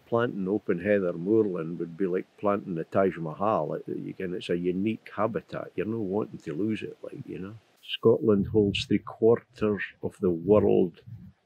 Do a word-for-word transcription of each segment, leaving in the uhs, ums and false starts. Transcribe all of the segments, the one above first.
Planting open heather moorland would be like planting the Taj Mahal. It, you can, it's a unique habitat. You're not wanting to lose it, like, you know. Scotland holds three quarters of the world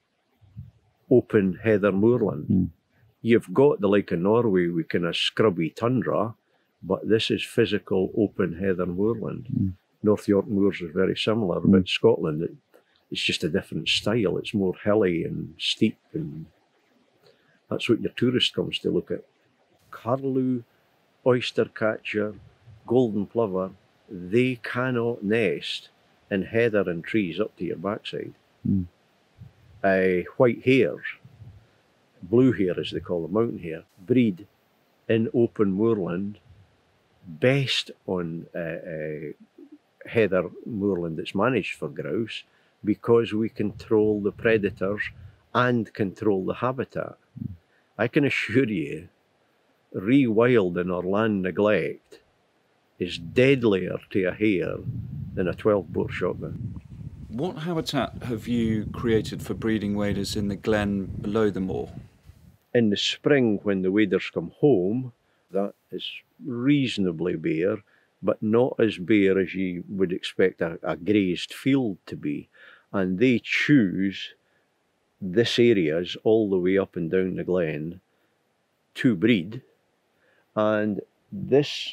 open heather moorland. Mm. You've got the like of Norway with kind of scrubby tundra, but this is physical open heather moorland. Mm. North York moors is very similar, mm. but Scotland, it, it's just a different style. It's more hilly and steep, and that's what your tourist comes to look at. Curlew, oyster catcher, golden plover, they cannot nest in heather and trees up to your backside. Mm. Uh, white hares, blue hare as they call them, mountain hare, breed in open moorland, best on uh, uh, heather moorland that's managed for grouse, because we control the predators and control the habitat. I can assure you, rewilding or land neglect is deadlier to a hare than a twelve bore shotgun. What habitat have you created for breeding waders in the glen below the moor? In the spring, when the waders come home, that is reasonably bare, but not as bare as you would expect a, a grazed field to be. And they choose this areas all the way up and down the glen to breed. And this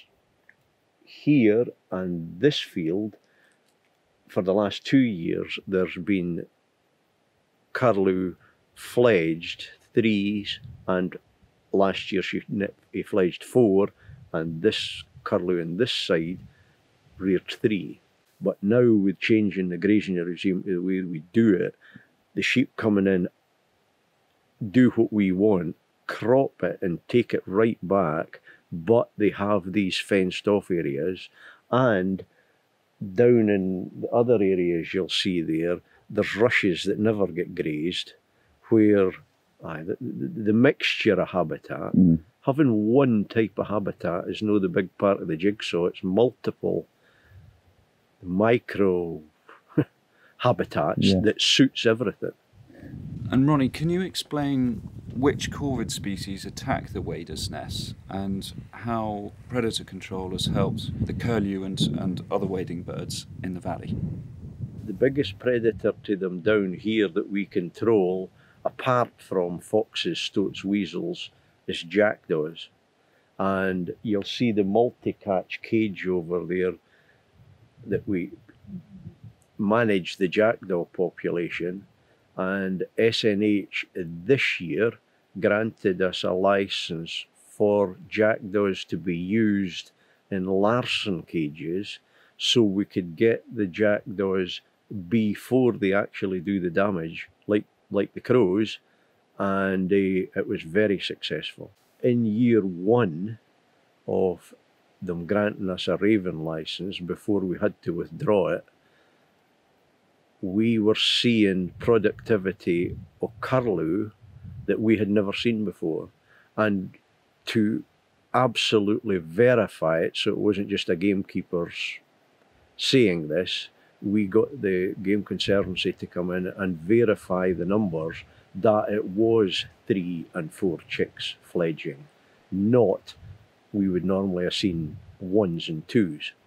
here and this field, for the last two years, there's been curlew fledged threes, and last year she he fledged four, and this curlew on this side reared three. But now, with changing the grazing regime, the way we do it, the sheep coming in do what we want, crop it and take it right back, but they have these fenced off areas. And down in the other areas you'll see there, there's rushes that never get grazed, where aye, the, the, the mixture of habitat, mm. having one type of habitat is no the big part of the jigsaw. It's multiple micro habitats yeah. that suits everything. And Ronnie, can you explain which corvid species attack the waders' nests and how predator control has helped the curlew and, and other wading birds in the valley? The biggest predator to them down here that we control, apart from foxes, stoats, weasels, is jackdaws. And you'll see the multi-catch cage over there that we manage the jackdaw population, and S N H this year granted us a license for jackdaws to be used in larson cages, so we could get the jackdaws before they actually do the damage, like like the crows, and uh, it was very successful. In year one of them granting us a raven license, before we had to withdraw it, we were seeing productivity of curlew that we had never seen before. And to absolutely verify it, so it wasn't just a gamekeeper's saying this, we got the Game Conservancy to come in and verify the numbers, that it was three and four chicks fledging, not we would normally have seen ones and twos.